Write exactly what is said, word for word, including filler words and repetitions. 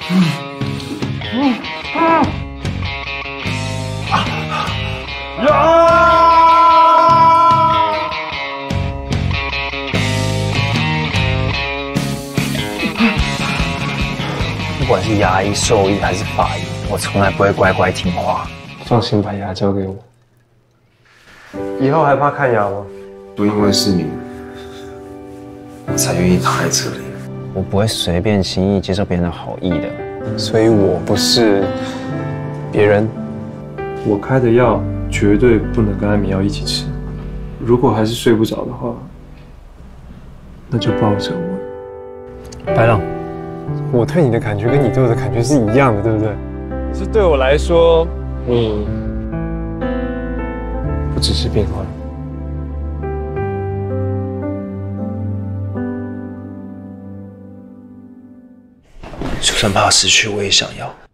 不管是牙医、兽医还是法医，我从来不会乖乖听话。 放心，把牙交给我。以后还怕看牙吗？ 都因为是你，我才愿意躺在这里。 我不会随便轻易接受别人的好意的， 所以我不是别人。我开的药绝对不能跟安眠药一起吃。如果还是睡不着的话，那就抱着我。白浪，我对你的感觉跟你对我的感觉是一样的，对不对？可是对我来说，你不只是病患。 就算怕失去，我也想要。